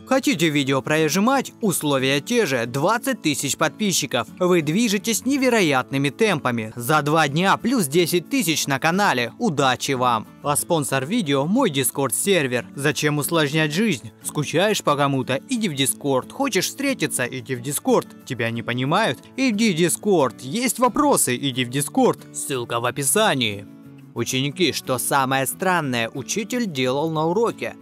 Хотите видео прожимать? Условия те же, 20 тысяч подписчиков. Вы движетесь невероятными темпами. За 2 дня плюс 10 тысяч на канале. Удачи вам! А спонсор видео – мой Discord сервер. Зачем усложнять жизнь? Скучаешь по кому-то? Иди в Discord. Хочешь встретиться? Иди в Discord. Тебя не понимают? Иди в Discord. Есть вопросы? Иди в Discord. Ссылка в описании. Ученики, что самое странное учитель делал на уроке?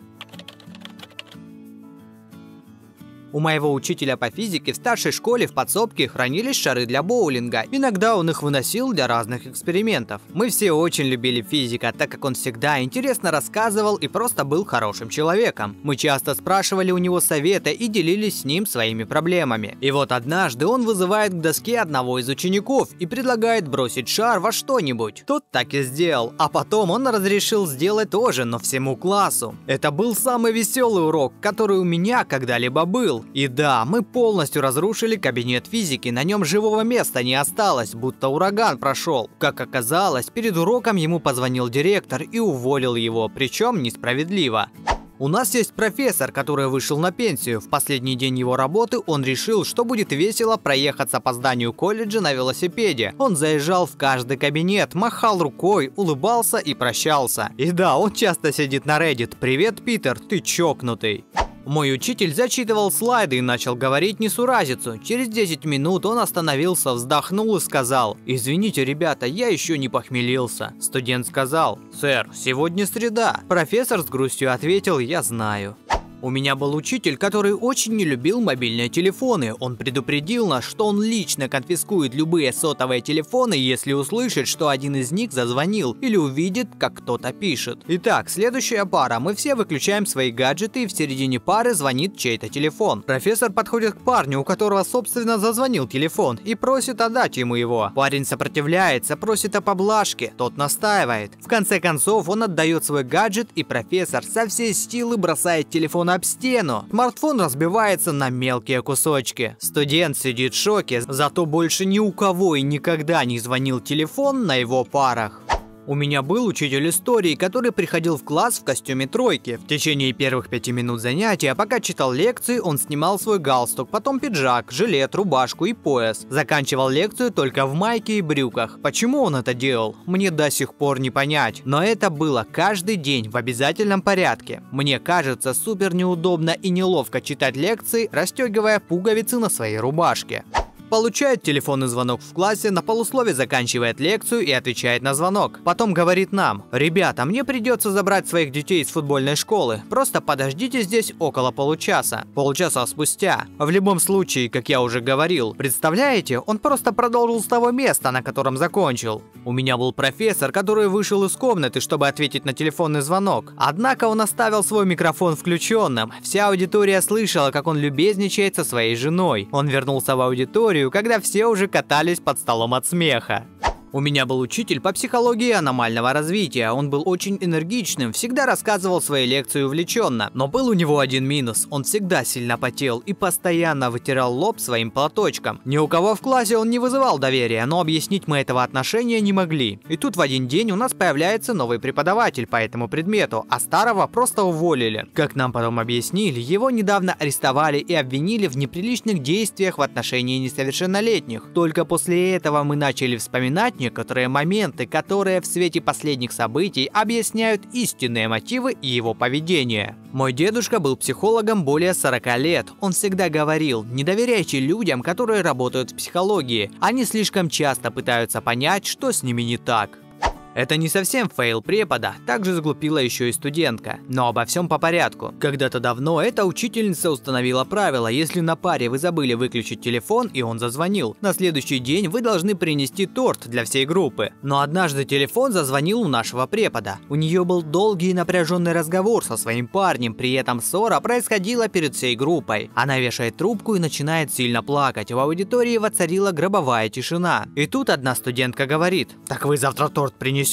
У моего учителя по физике в старшей школе в подсобке хранились шары для боулинга. Иногда он их выносил для разных экспериментов. Мы все очень любили физика, так как он всегда интересно рассказывал и просто был хорошим человеком. Мы часто спрашивали у него совета и делились с ним своими проблемами. И вот однажды он вызывает к доске одного из учеников и предлагает бросить шар во что-нибудь. Тот так и сделал, а потом он разрешил сделать тоже, но всему классу. Это был самый веселый урок, который у меня когда-либо был. И да, мы полностью разрушили кабинет физики, на нем живого места не осталось, будто ураган прошел. Как оказалось, перед уроком ему позвонил директор и уволил его, причем несправедливо. У нас есть профессор, который вышел на пенсию. В последний день его работы он решил, что будет весело проехаться по зданию колледжа на велосипеде. Он заезжал в каждый кабинет, махал рукой, улыбался и прощался. И да, он часто сидит на Reddit. «Привет, Питер, ты чокнутый». Мой учитель зачитывал слайды и начал говорить несуразицу. Через 10 минут он остановился, вздохнул и сказал: «Извините, ребята, я еще не похмелился». Студент сказал: «Сэр, сегодня среда». Профессор с грустью ответил: «Я знаю». У меня был учитель, который очень не любил мобильные телефоны. Он предупредил нас, что он лично конфискует любые сотовые телефоны, если услышит, что один из них зазвонил, или увидит, как кто-то пишет. Итак, следующая пара. Мы все выключаем свои гаджеты, и в середине пары звонит чей-то телефон. Профессор подходит к парню, у которого, собственно, зазвонил телефон, и просит отдать ему его. Парень сопротивляется, просит о поблажке. Тот настаивает. В конце концов, он отдает свой гаджет, и профессор со всей силы бросает телефон об стену. Смартфон разбивается на мелкие кусочки. Студент сидит в шоке, зато больше ни у кого и никогда не звонил телефон на его парах. У меня был учитель истории, который приходил в класс в костюме тройки. В течение первых 5 минут занятия, пока читал лекции, он снимал свой галстук, потом пиджак, жилет, рубашку и пояс. Заканчивал лекцию только в майке и брюках. Почему он это делал, мне до сих пор не понять. Но это было каждый день в обязательном порядке. Мне кажется, супер неудобно и неловко читать лекции, расстегивая пуговицы на своей рубашке. Получает телефонный звонок в классе, на полуслове заканчивает лекцию и отвечает на звонок. Потом говорит нам: «Ребята, мне придется забрать своих детей из футбольной школы. Просто подождите здесь около получаса». Полчаса спустя. В любом случае, как я уже говорил, представляете, он просто продолжил с того места, на котором закончил. У меня был профессор, который вышел из комнаты, чтобы ответить на телефонный звонок. Однако он оставил свой микрофон включенным. Вся аудитория слышала, как он любезничает со своей женой. Он вернулся в аудиторию, когда все уже катались под столом от смеха. У меня был учитель по психологии аномального развития. Он был очень энергичным, всегда рассказывал свои лекции увлеченно. Но был у него один минус. Он всегда сильно потел и постоянно вытирал лоб своим платочком. Ни у кого в классе он не вызывал доверия, но объяснить мы этого отношения не могли. И тут в один день у нас появляется новый преподаватель по этому предмету, а старого просто уволили. Как нам потом объяснили, его недавно арестовали и обвинили в неприличных действиях в отношении несовершеннолетних. Только после этого мы начали вспоминать некоторые моменты, которые в свете последних событий объясняют истинные мотивы его поведения. Мой дедушка был психологом более 40 лет. Он всегда говорил: не доверяйте людям, которые работают в психологии. Они слишком часто пытаются понять, что с ними не так. Это не совсем фейл препода, также заглупила еще и студентка. Но обо всем по порядку. Когда-то давно эта учительница установила правило: если на паре вы забыли выключить телефон и он зазвонил, на следующий день вы должны принести торт для всей группы. Но однажды телефон зазвонил у нашего препода. У нее был долгий и напряженный разговор со своим парнем, при этом ссора происходила перед всей группой. Она вешает трубку и начинает сильно плакать. В аудитории воцарила гробовая тишина. И тут одна студентка говорит: «Так вы завтра торт принесете?»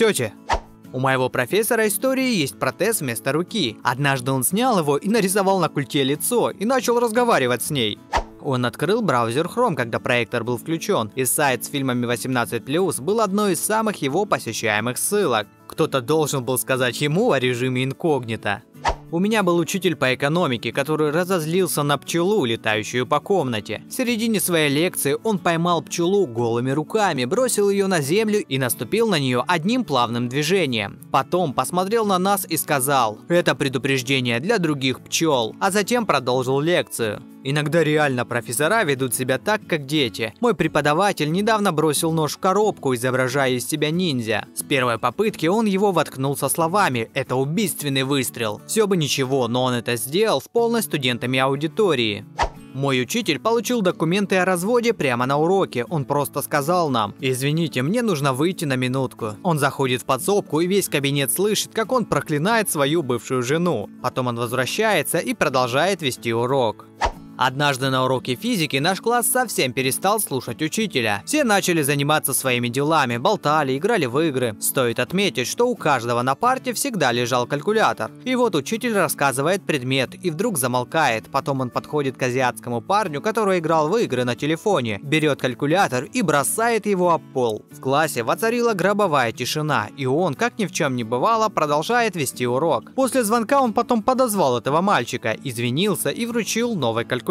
У моего профессора истории есть протез вместо руки. Однажды он снял его и нарисовал на культе лицо и начал разговаривать с ней. Он открыл браузер Chrome, когда проектор был включен, и сайт с фильмами 18+ был одной из самых его посещаемых ссылок. Кто-то должен был сказать ему о режиме инкогнито. У меня был учитель по экономике, который разозлился на пчелу, летающую по комнате. В середине своей лекции он поймал пчелу голыми руками, бросил ее на землю и наступил на нее одним плавным движением. Потом посмотрел на нас и сказал: «Это предупреждение для других пчел», а затем продолжил лекцию. Иногда реально профессора ведут себя так, как дети. Мой преподаватель недавно бросил нож в коробку, изображая из себя ниндзя. С первой попытки он его воткнул со словами: «Это убийственный выстрел». Все бы ничего, но он это сделал с полной студентами аудитории. Мой учитель получил документы о разводе прямо на уроке. Он просто сказал нам: «Извините, мне нужно выйти на минутку». Он заходит в подсобку, и весь кабинет слышит, как он проклинает свою бывшую жену. Потом он возвращается и продолжает вести урок. Однажды на уроке физики наш класс совсем перестал слушать учителя. Все начали заниматься своими делами, болтали, играли в игры. Стоит отметить, что у каждого на парте всегда лежал калькулятор. И вот учитель рассказывает предмет и вдруг замолкает. Потом он подходит к азиатскому парню, который играл в игры на телефоне, берет калькулятор и бросает его об пол. В классе воцарила гробовая тишина, и он, как ни в чем не бывало, продолжает вести урок. После звонка он потом подозвал этого мальчика, извинился и вручил новый калькулятор.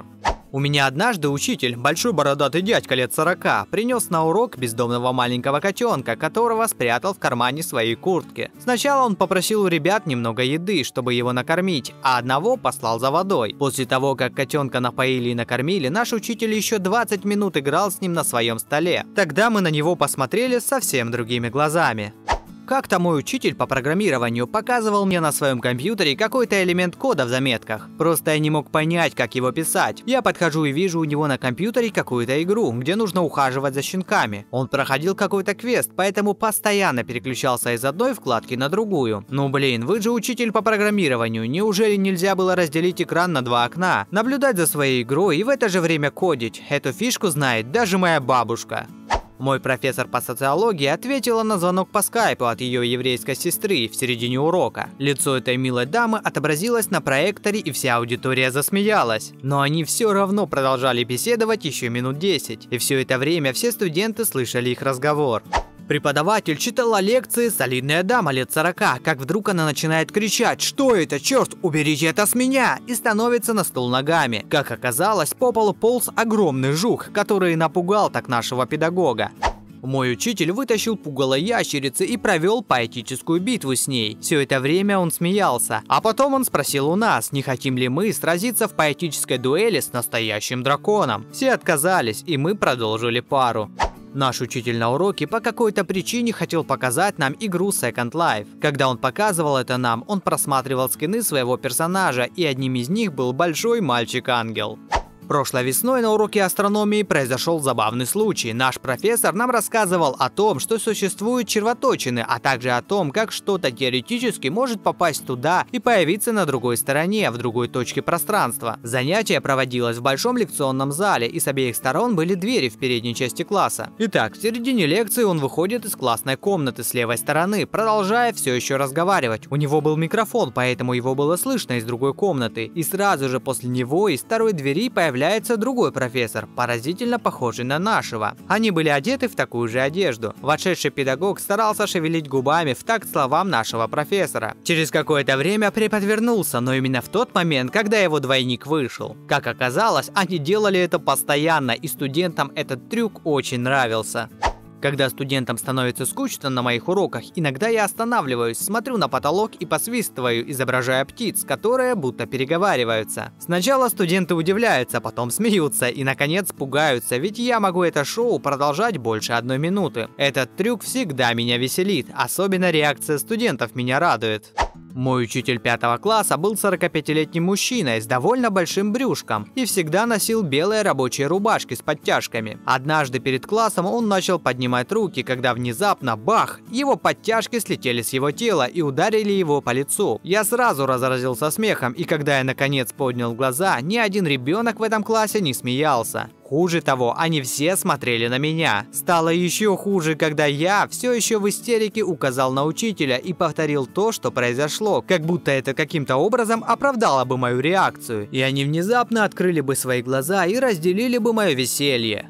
У меня однажды учитель, большой бородатый дядька лет 40, принес на урок бездомного маленького котенка, которого спрятал в кармане своей куртки. Сначала он попросил у ребят немного еды, чтобы его накормить, а одного послал за водой. После того, как котенка напоили и накормили, наш учитель еще 20 минут играл с ним на своем столе. Тогда мы на него посмотрели совсем другими глазами. Как-то мой учитель по программированию показывал мне на своем компьютере какой-то элемент кода в заметках. Просто я не мог понять, как его писать. Я подхожу и вижу у него на компьютере какую-то игру, где нужно ухаживать за щенками. Он проходил какой-то квест, поэтому постоянно переключался из одной вкладки на другую. Ну блин, вы же учитель по программированию, неужели нельзя было разделить экран на два окна? Наблюдать за своей игрой и в это же время кодить. Эту фишку знает даже моя бабушка. Мой профессор по социологии ответила на звонок по скайпу от ее еврейской сестры в середине урока. Лицо этой милой дамы отобразилось на проекторе, и вся аудитория засмеялась. Но они все равно продолжали беседовать еще минут 10. И все это время все студенты слышали их разговор. Преподаватель читала лекции, солидная дама лет 40, как вдруг она начинает кричать: «Что это? Черт, уберите это с меня!» и становится на стул ногами. Как оказалось, по полу полз огромный жук, который напугал так нашего педагога. Мой учитель вытащил пугало ящерицы и провел поэтическую битву с ней. Все это время он смеялся. А потом он спросил у нас, не хотим ли мы сразиться в поэтической дуэли с настоящим драконом. Все отказались, и мы продолжили пару. Наш учитель на уроке по какой-то причине хотел показать нам игру Second Life. Когда он показывал это нам, он просматривал скины своего персонажа, и одним из них был большой мальчик-ангел. Прошлой весной на уроке астрономии произошел забавный случай. Наш профессор нам рассказывал о том, что существуют червоточины, а также о том, как что-то теоретически может попасть туда и появиться на другой стороне, в другой точке пространства. Занятие проводилось в большом лекционном зале, и с обеих сторон были двери в передней части класса. Итак, в середине лекции он выходит из классной комнаты с левой стороны, продолжая все еще разговаривать. У него был микрофон, поэтому его было слышно из другой комнаты. И сразу же после него из второй двери появляется другой профессор, поразительно похожий на нашего. Они были одеты в такую же одежду. Вошедший педагог старался шевелить губами в такт словам нашего профессора. Через какое-то время препод вернулся, но именно в тот момент, когда его двойник вышел. Как оказалось, они делали это постоянно, и студентам этот трюк очень нравился. Когда студентам становится скучно на моих уроках, иногда я останавливаюсь, смотрю на потолок и посвистываю, изображая птиц, которые будто переговариваются. Сначала студенты удивляются, потом смеются и, наконец, пугаются, ведь я могу это шоу продолжать больше 1 минуты. Этот трюк всегда меня веселит, особенно реакция студентов меня радует. Мой учитель 5 класса был 45-летним мужчиной с довольно большим брюшком и всегда носил белые рабочие рубашки с подтяжками. Однажды перед классом он начал поднимать руки, когда внезапно, бах, его подтяжки слетели с его тела и ударили его по лицу. Я сразу разразился смехом, и когда я наконец поднял глаза, ни один ребенок в этом классе не смеялся. Хуже того, они все смотрели на меня. Стало еще хуже, когда я все еще в истерике указал на учителя и повторил то, что произошло, как будто это каким-то образом оправдало бы мою реакцию, и они внезапно открыли бы свои глаза и разделили бы мое веселье.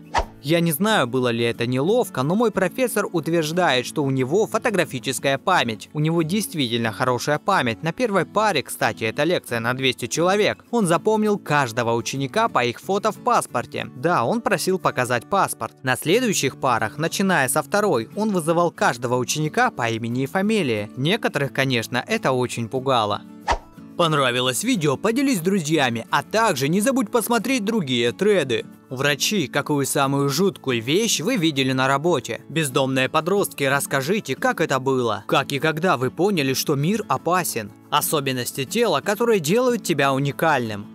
Я не знаю, было ли это неловко, но мой профессор утверждает, что у него фотографическая память. У него действительно хорошая память. На первой паре, кстати, это лекция на 200 человек, он запомнил каждого ученика по их фото в паспорте. Да, он просил показать паспорт. На следующих парах, начиная со второй, он вызывал каждого ученика по имени и фамилии. Некоторых, конечно, это очень пугало. Понравилось видео? Поделись с друзьями, а также не забудь посмотреть другие треды. Врачи, какую самую жуткую вещь вы видели на работе? Бездомные подростки, расскажите, как это было? Как и когда вы поняли, что мир опасен? Особенности тела, которые делают тебя уникальным.